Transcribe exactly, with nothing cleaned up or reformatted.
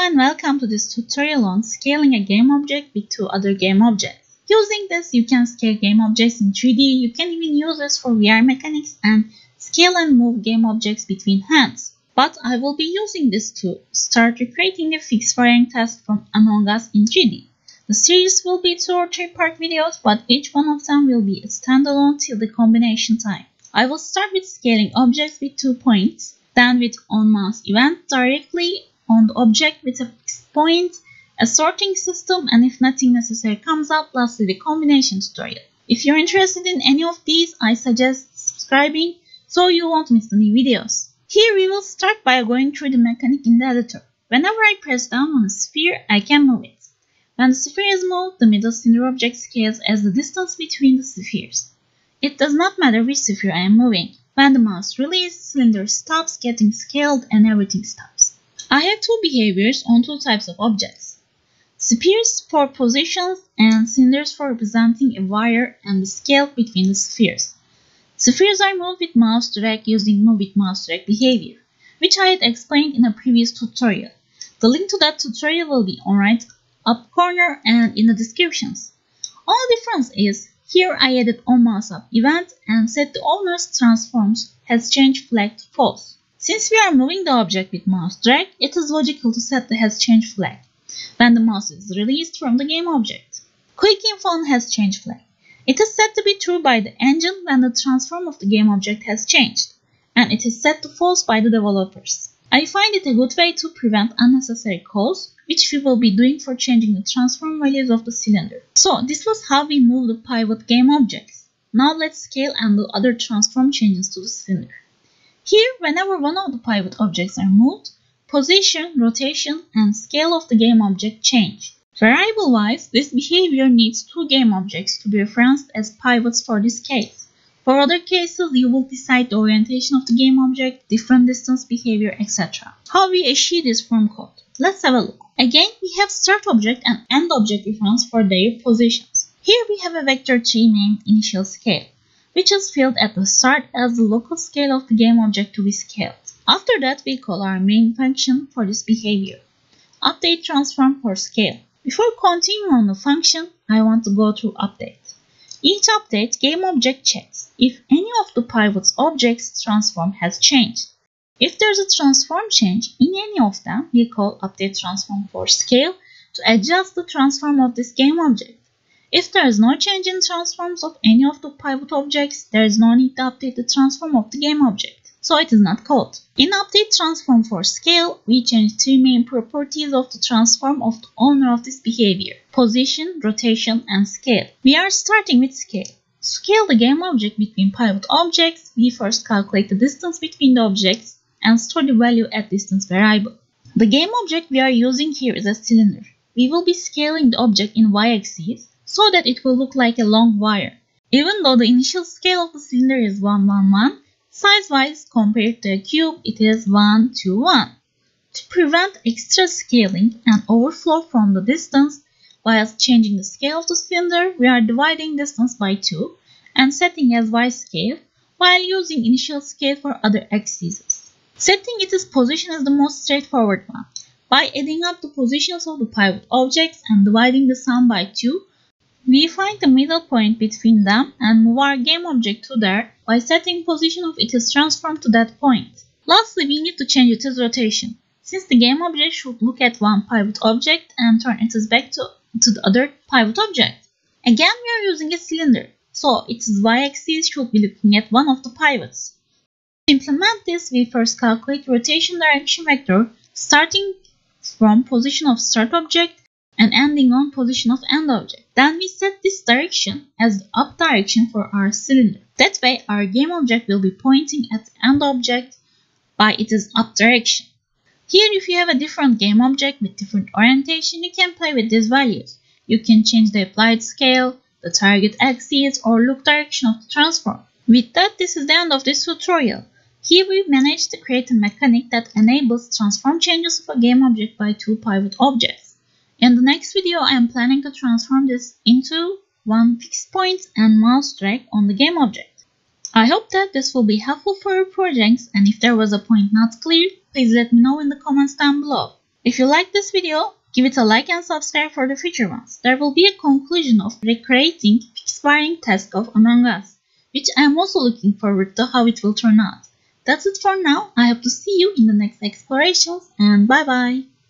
and welcome to this tutorial on scaling a game object with two other game objects. Using this, you can scale game objects in three D, you can even use this for V R mechanics and scale and move game objects between hands. But I will be using this to start recreating a fixed wiring task from Among Us in three D. The series will be two or three part videos, but each one of them will be a standalone till the combination time. I will start with scaling objects with two points, then with on-mouse event directly on the object with a fixed point, a sorting system, and if nothing necessary comes up, lastly the combination tutorial. If you're interested in any of these, I suggest subscribing so you won't miss the new videos. Here we will start by going through the mechanic in the editor. Whenever I press down on a sphere, I can move it. When the sphere is moved, the middle cylinder object scales as the distance between the spheres. It does not matter which sphere I am moving. When the mouse releases, the cylinder stops getting scaled and everything stops. I have two behaviors on two types of objects. Spheres for positions and cylinders for representing a wire and the scale between the spheres. Spheres are moved with mouse drag using move with mouse drag behavior, which I had explained in a previous tutorial. The link to that tutorial will be on right up corner and in the descriptions. Only difference is, here I added on mouse up event and set the owner's transforms has changed flag to false. Since we are moving the object with mouse drag, it is logical to set the has changed flag when the mouse is released from the game object. Quick info on has changed flag. It is set to be true by the engine when the transform of the game object has changed, and it is set to false by the developers. I find it a good way to prevent unnecessary calls, which we will be doing for changing the transform values of the cylinder. So this was how we move the pivot game objects. Now let's scale and do other transform changes to the cylinder. Here, whenever one of the pivot objects are moved, position, rotation, and scale of the game object change. Variable-wise, this behavior needs two game objects to be referenced as pivots for this case. For other cases, you will decide the orientation of the game object, different distance behavior, et cetera. How we achieve this from code? Let's have a look. Again, we have start object and end object reference for their positions. Here we have a vector tree named initial scale, which is filled at the start as the local scale of the game object to be scaled. After that, we call our main function for this behavior, update transform for scale. Before continuing on the function, I want to go through update. Each update, game object checks if any of the pivot's objects transform has changed. If there's a transform change in any of them, we call update transform for scale to adjust the transform of this game object. If there is no change in transforms of any of the pivot objects, there is no need to update the transform of the game object, so it is not called. In update transform for scale, we change three main properties of the transform of the owner of this behavior: position, rotation, and scale. We are starting with scale. To scale the game object between pivot objects, we first calculate the distance between the objects and store the value at distance variable. The game object we are using here is a cylinder. We will be scaling the object in y-axis so that it will look like a long wire. Even though the initial scale of the cylinder is one, one, one, size-wise compared to a cube, it is one, two, one. To prevent extra scaling and overflow from the distance, while changing the scale of the cylinder, we are dividing distance by two and setting as y scale, while using initial scale for other axes. Setting its position is the most straightforward one. By adding up the positions of the pivot objects and dividing the sum by two, we find the middle point between them and move our game object to there by setting position of its transform to that point. Lastly, we need to change its rotation, since the game object should look at one pivot object and turn its back to, to the other pivot object. Again, we are using a cylinder, so its y-axis should be looking at one of the pivots. To implement this, we first calculate rotation direction vector starting from position of start object and ending on position of end object. Then we set this direction as the up direction for our cylinder. That way, our game object will be pointing at the end object by its up direction. Here, if you have a different game object with different orientation, you can play with these values. You can change the applied scale, the target axis, or look direction of the transform. With that, this is the end of this tutorial. Here we managed to create a mechanic that enables transform changes of a game object by two pivot objects. In the next video, I am planning to transform this into one fixed point and mouse drag on the game object. I hope that this will be helpful for your projects, and if there was a point not clear, please let me know in the comments down below. If you like this video, give it a like and subscribe for the future ones. There will be a conclusion of recreating expiring task of Among Us, which I am also looking forward to how it will turn out. That's it for now. I hope to see you in the next explorations, and bye bye!